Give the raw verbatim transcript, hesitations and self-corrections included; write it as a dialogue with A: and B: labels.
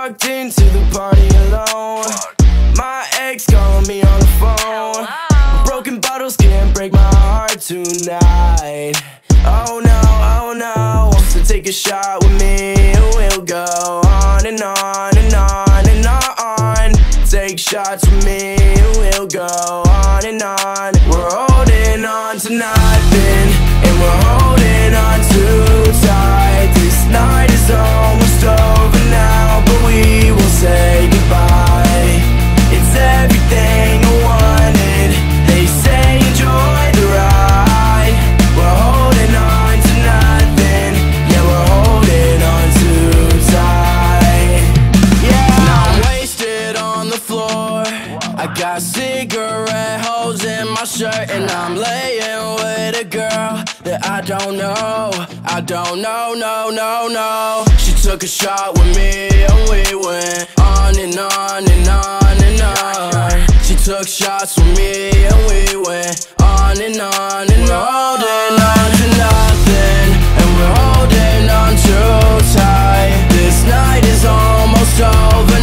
A: walked into the party alone. My ex calling me on the phone. Broken bottles can't break my heart tonight. Oh no, oh no. So take a shot with me and we'll go on and on and on and on. Take shots with me and we'll go on and on. We're holding on to nothing, and we're holding on too tight. This night is almost over now, but we will say goodbye. It's everything I wanted. They say enjoy the ride. We're holding on to nothing. Yeah, we're holding on too tight. Yeah, now I'm wasted on the floor. I got cigarette holes in my shirt, and I'm laying with a girl that I don't know. I don't know, no, no, no. She took a shot with me and we went on and on and on and on. She took shots with me and we went on and on and on. We're holding on to nothing, and we're holding on too tight. This night is almost over